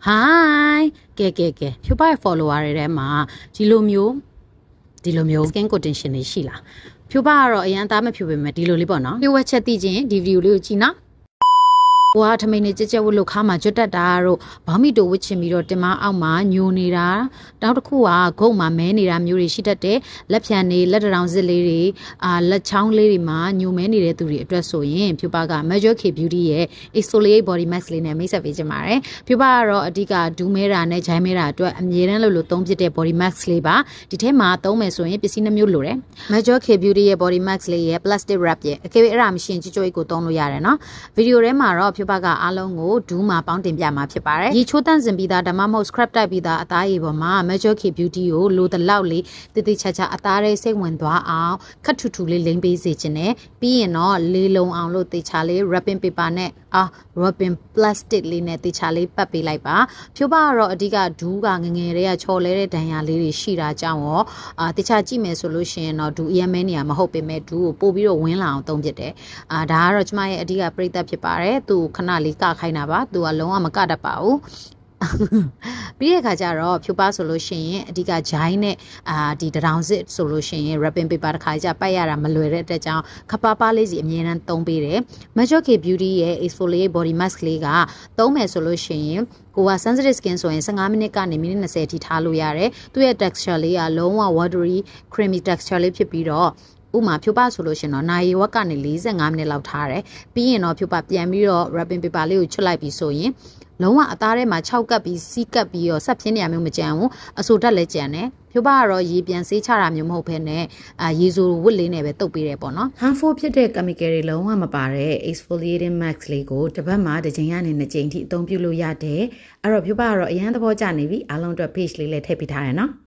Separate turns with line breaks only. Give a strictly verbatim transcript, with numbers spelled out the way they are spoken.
Hi ကဲကဲကဲဖြူပါရဲ့ follower တွေထဲမှာဒီလိုမျိုးဒီလိုမျိုး skin condition တွေရှိလားဖြူပါကတော့အရန်သားမဖြူပေမဲ့ဒီလိုလေးပေါ့နော်လျှို့ဝှက်ချက်သိချင်းဒီဗီဒီယိုလေးကိုကြည့်နော်ဟိုကထမိန်နေကြက်ကြက်ဝတ်လို့ခါမှာကျွတ်တက်တာတို့ဘောင်းမီတိုဝတ်ချင်ပြီးတော့တင်မအောက်မှာညိုနေတာနောက်တစ်ခုကဂုတ်မှာမဲနေတာမျိုးတွေရှိတတ်တယ်လက်ဖြံနေလက်တရောင်စစ်လေးတွေအာလက်ချောင်းလေးတွေမှာညိုမဲနေတဲ့သူတွေအတွက်ဆိုရင်ဖြူပါက Major K Beauty ရဲ့ Exfoliate Body Mask လေးနဲ့မိတ်ဆက်ပေးချင်ပါတယ်ဖြူပါကတော့အဓိကဒူးမဲတာနဲ့ဂျိုင်းမဲတာအတွက်အမြဲတမ်းလို့လို့သုံးဖြစ်တဲ့ Body Mask လေးပါဒီထဲမှာသုံးမယ်ဆိုရင်ပစ္စည်းနှမျိုးလိုတယ် Major K Beauty ရဲ့ Body Mask လေးရဲ့ Plastic Wrap ရဲ့အကေအဲ့ဒါမရှင်ကြွကြွကိုသုံးလို့ရတယ်နော်ဗီဒီယိုထဲမှာတော့ဖြူပါကအားလုံးကိုဒူးမှာပေါင်းတင်ပြမှာဖြစ်ပါတယ်။ရေချိုးတန့်စင်ပြီးသားဓမ္မမဟုတ် scrap တိုက်ပြီးသားအသားရည်ပေါ်မှာ Major K Beauty ကိုလိုတလောက်လေးတိတိကျကျအသားလေးစိတ်ဝင်သွားအောင်ခတ်ထူထူလေးလိမ့်ပေးစေခြင်းနဲ့ပြီးရင်တော့လေးလုံးအောင်လို့တေချာလေး wrapping paper နဲ့အာ wrapping plastic လေးနဲ့တေချာလေးပတ်ပေးလိုက်ပါ။ဖြိုးပါကတော့အဓိကဒူးကငငယ်တွေကချော်လဲတဲ့ဒဏ်ရာလေးတွေရှိတာကြောင့်ရောအာတေချာကြည့်မယ်ဆိုလို့ရှိရင်တော့ဒူးအရမဲနေရမဟုတ်ပေမဲ့ဒူးကိုပို့ပြီးတော့ဝင်းလာအောင်သုံးဖြစ်တယ်။အာဒါကတော့ကျမရဲ့အဓိကပြိသက်ဖြစ်ပါတယ်။သူခဏလေးကခိုင်းတာပါသူကလုံးဝမကတတ်ပါဘူးပြီးတဲ့အခါကျတော့ဖြူပါဆိုလို့ရှိရင်အဓိကဂျိုင်းနဲ့အာဒီတရောင်စစ်ဆိုလို့ရှိရင် wrapping paper တစ်ခါကြပတ်ရတာမလွယ်တဲ့အတွက်ကြောင့်ခပါပါလေးစီအမြဲတမ်းသုံးပေးတယ် Major K Beauty ရဲ့ Exfoliate Body Mask လေးကသုံးမယ်ဆိုလို့ရှိရင်ကိုက sensitive skin ဆိုရင်fifteenမိနစ်ကနေမိနစ်twentyအထိထားလို့ရတယ်သူ့ရဲ့ texture လေးကလုံးဝ watery creamy texture လေးဖြစ်ပြီးတော့ဥမာဖြူပါဆိုလို့ရှင်တော့နိုင်ဝက်ကနေforty-fiveမိနစ်လောက်ထားတယ်ပြီးရင်တော့ဖြူပါပြန်ပြီးတော့ wrapping paper လေးကိုချွတ်လိုက်ပြီးဆိုရင်လုံးဝအသားထဲမှာsixကပ်ပြီးစီးကပ်ပြီးတော့ဆက်ပြင်းနေရမျိုးမကြံဘူးအဆိုတက်လည်းကြံတယ်ဖြူပါကတော့ရေပြန်ဆေးချတာမျိုးမဟုတ်ဘဲနဲ့အာရေဆိုဝတ်လေးနဲ့ပဲတုပ်ပေးတယ်ပေါ့နော် harmful ဖြစ်တဲ့ chemical တွေလုံးဝမပါတဲ့ exfoliating mask လေးကိုတစ်ပတ်မှာတစ်ချိန်ကနေနှစ်ချိန်ထိအသုံးပြုလို့ရတယ်အဲ့တော့ဖြူပါကတော့အရန်သဘောကျနေပြီအားလုံးအတွက် page လေးလည်းထည့်ပေးထားတယ်နော်